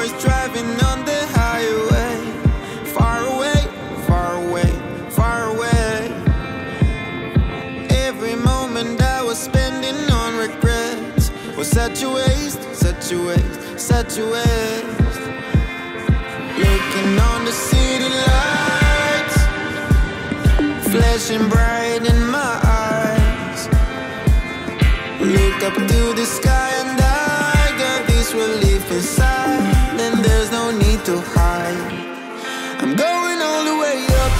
was driving on the highway, far away, far away, far away. Every moment I was spending on regrets was such a waste, such a waste, such a waste. Looking on the city lights, flashing bright in my eyes. Look up to the sky and I got this relief inside. Then there's no need to hide. I'm going all the way up.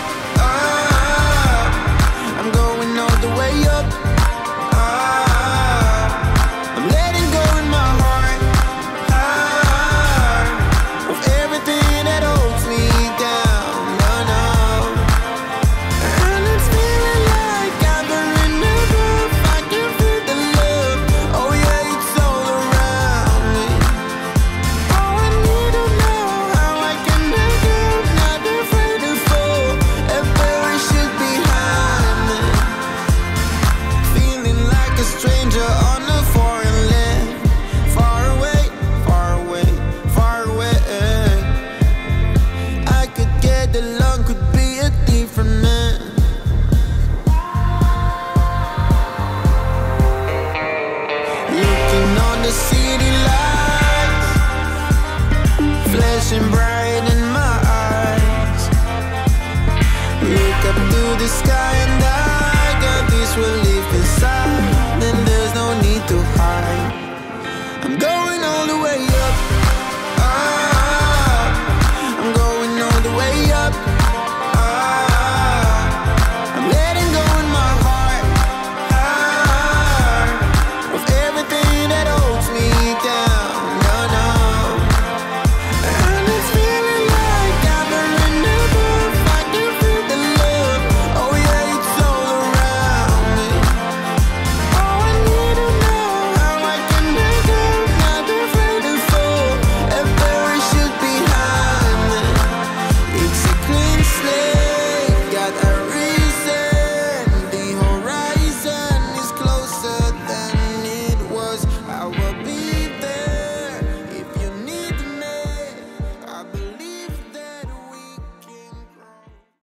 Ah, I'm going all the way up. Ah, I'm letting go in my heart. Ah, of everything that holds me down. No, no. And it's feeling like I'm in the groove. I can feel the love. Oh yeah, it's all around me. Oh, I need to know how I can make it. Not afraid to fall and perish it behind me. Feeling like a stranger on a foreign land. Far away, far away, far away. I could get along, could be a different man. Looking on the city lights, flashing bright in my eyes. Look up to the sky and I got this relief inside. Then there's no need to